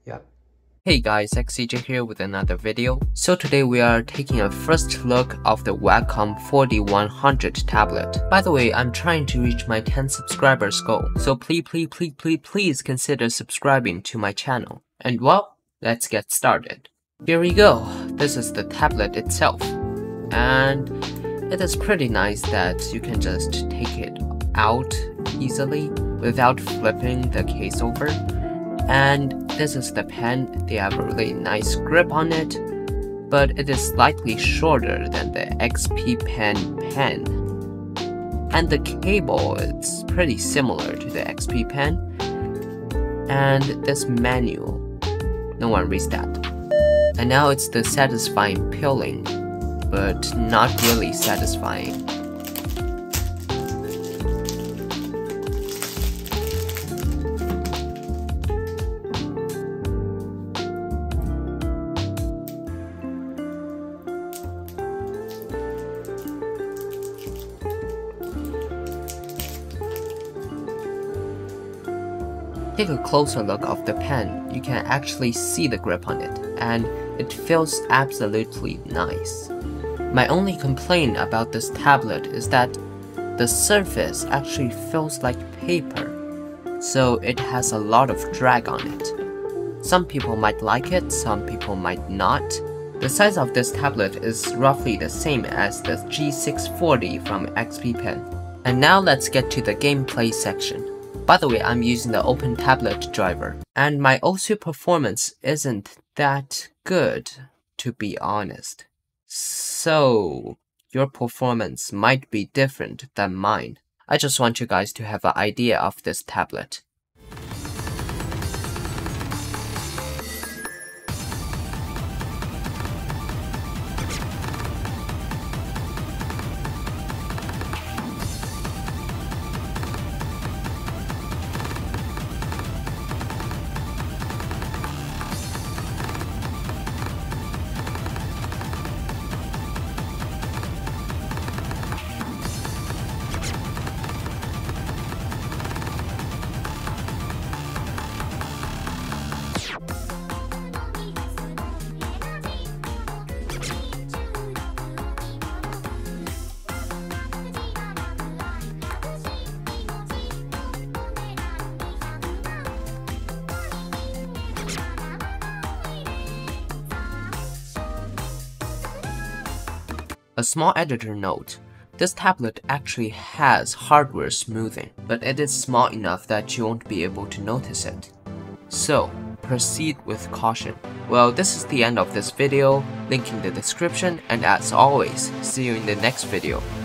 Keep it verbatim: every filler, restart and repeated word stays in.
Yeah. Hey guys, X C J here with another video. So today we are taking a first look of the Wacom forty-one hundred tablet. By the way, I'm trying to reach my ten subscribers goal, so please please please please please consider subscribing to my channel. And well, let's get started. Here we go. This is the tablet itself. And it is pretty nice that you can just take it out easily without flipping the case over. And this is the pen. They have a really nice grip on it, but it is slightly shorter than the X P Pen pen. And the cable is pretty similar to the X P Pen. And this manual, no one reads that. And now it's the satisfying peeling, but not really satisfying. Take a closer look of the pen, you can actually see the grip on it, and it feels absolutely nice. My only complaint about this tablet is that the surface actually feels like paper, so it has a lot of drag on it. Some people might like it, some people might not. The size of this tablet is roughly the same as the G six forty from X P Pen. And now let's get to the gameplay section. By the way, I'm using the Open Tablet driver, and my O S U performance isn't that good, to be honest. So, your performance might be different than mine. I just want you guys to have an idea of this tablet. A small editor note, this tablet actually has hardware smoothing, but it is small enough that you won't be able to notice it. So, proceed with caution. Well, this is the end of this video, link in the description, and as always, see you in the next video.